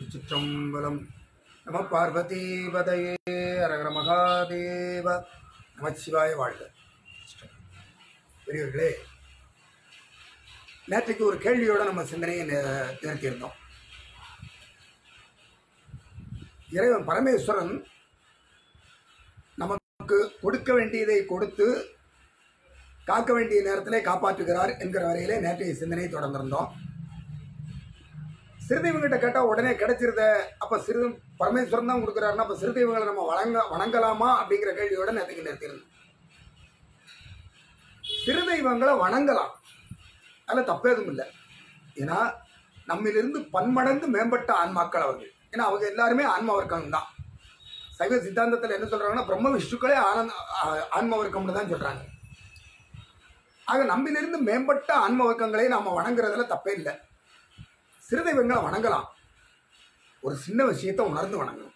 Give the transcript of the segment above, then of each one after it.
திருச்சிற்றம்பலம். நம பார்வதிபதையே அரகர மகாதேவ. நமச்சிவாய வாழ்க. பெரியவர்களே, நேற்றைக்கு ஒரு கேள்வியோட நம்ம சிந்தனையை நிறுத்தியிருந்தோம். இறைவன் பரமேஸ்வரன் நமக்கு கொடுக்க வேண்டியதை கொடுத்து காக்க வேண்டிய நேரத்திலே காப்பாற்றுகிறார் என்கிற வரையிலே நேற்றைய சிந்தனையை தொடர்ந்திருந்தோம். சிறுதெய்வங்கிட்ட கேட்டால் உடனே கிடைச்சிருத, அப்போ பரமேஸ்வரன் தான் கொடுக்குறாருன்னா அப்போ சிறுதெய்வங்களை நம்ம வணங்கலாமா அப்படிங்கிற கேள்வியோட நேற்றுக்கு நிறுத்தியிருந்தோம். சிறுதெய்வங்களை வணங்கலாம், அதில் தப்பேதும் இல்லை. ஏன்னா நம்மிலிருந்து பன்மடங்கு மேம்பட்ட ஆன்மாக்கள் அவர்கள். ஏன்னா அவங்க எல்லாருமே ஆன்ம வர்க்கம் தான். சைவ சித்தாந்தத்தில் என்ன சொல்கிறாங்கன்னா பிரம்ம விஷ்ணுக்களே ஆன்ம வர்க்கம்னு தான் சொல்கிறாங்க. ஆக நம்மிலிருந்து மேம்பட்ட ஆன்ம வர்க்கங்களை நாம் வணங்குறதுல தப்பே இல்லை. சிறுதெய்வங்களை வணங்கலாம், ஒரு சின்ன விஷயத்தை உணர்ந்து வணங்கணும்.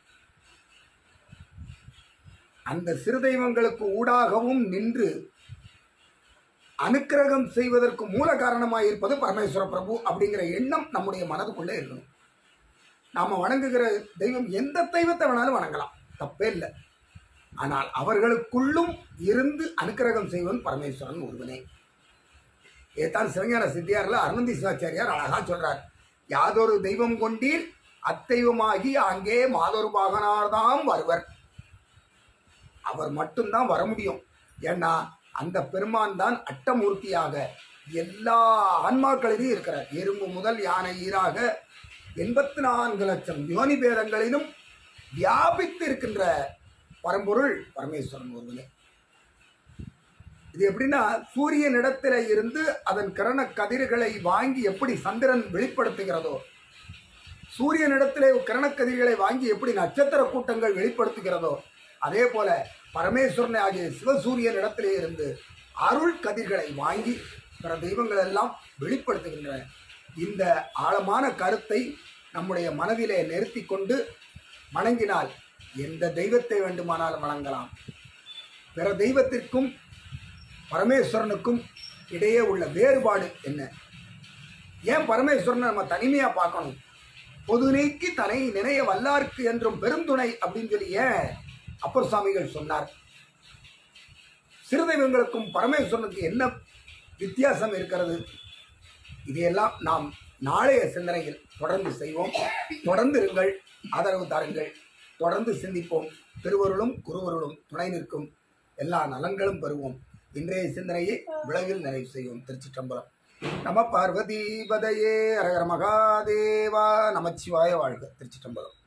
அந்த சிறுதெய்வங்களுக்கு ஊடாகவும் நின்று அனுக்கிரகம் செய்வதற்கு மூல காரணமாக இருப்பது பரமேஸ்வர பிரபு அப்படிங்கிற எண்ணம் நம்முடைய மனதுக்குள்ளே இருக்கணும். நாம் வணங்குகிற தெய்வம் எந்த தெய்வத்தை வேணாலும் வணங்கலாம், தப்பே இல்லை. ஆனால் அவர்களுக்குள்ளும் இருந்து அனுக்கிரகம் செய்வன் பரமேஸ்வரன் ஒருவனே. ஏதான் சிவஞான சித்தியாரில் அருணந்தி சிவாச்சாரியார் அழகா சொல்றார், யாதொரு தெய்வம் கொண்டீர் அத்தெய்வமாகி அங்கே மாதொரு பாகனார்தான் வருவர். அவர் மட்டும்தான் வர முடியும். ஏன்னா அந்த பெருமான் தான் அட்டமூர்த்தியாக எல்லா ஆன்மாக்களிலும் இருக்கிறார். எறும்பு முதல் யானை ஈராக 84 லட்சம் யோனி பேதங்களிலும் வியாபித்து இருக்கின்ற பரம்பொருள் பரமேஸ்வரன் ஒருவனே. இது எப்படின்னா, சூரியனிடத்தில இருந்து அதன் கிரண கதிர்களை வாங்கி எப்படி சந்திரன் வெளிப்படுத்துகிறதோ, சூரியனிடத்திலே கிரணக்கதிர்களை வாங்கி எப்படி நட்சத்திர கூட்டங்கள் வெளிப்படுத்துகிறதோ, அதே போல பரமேஸ்வரனை ஆகிய சிவசூரியன் இடத்திலே இருந்து அருள் கதிர்களை வாங்கி பிற தெய்வங்கள் எல்லாம் வெளிப்படுத்துகின்றன. இந்த ஆழமான கருத்தை நம்முடைய மனதிலே நிறுத்தி கொண்டு வணங்கினால் எந்த தெய்வத்தை வேண்டுமானாலும் வணங்கலாம். பிற தெய்வத்திற்கும் பரமேஸ்வரனுக்கும் இடையே உள்ள வேறுபாடு என்ன? ஏன் பரமேஸ்வரனை நம்ம தனிமையாக பார்க்கணும்? பொது நீக்கி தனை நினைய வல்லார்க்கு என்றும் பெருந்துணை அப்படின்னு சொல்லி ஏன் அப்பர் சுவாமிகள் சொன்னார்? சிறுதெய்வங்களுக்கும் பரமேஸ்வரனுக்கு என்ன வித்தியாசம் இருக்கிறது? இதையெல்லாம் நாம் நாளைய சிந்தனையில் தொடர்ந்து செய்வோம். தொடர்ந்து இருங்கள், ஆதரவு தாருங்கள், தொடர்ந்து சிந்திப்போம். திருவருளும் குருவருளும் துணை நிற்கும், எல்லா நலன்களும் பெறுவோம். இன்றைய சிந்தனையை விளைவில் நிறைவு செய்வோம். திருச்சிற்றம்பலம். நம பார்வதிபதையே அரகர மகாதேவா. நமச்சிவாய வாழ்க. திருச்சிற்றம்பலம்.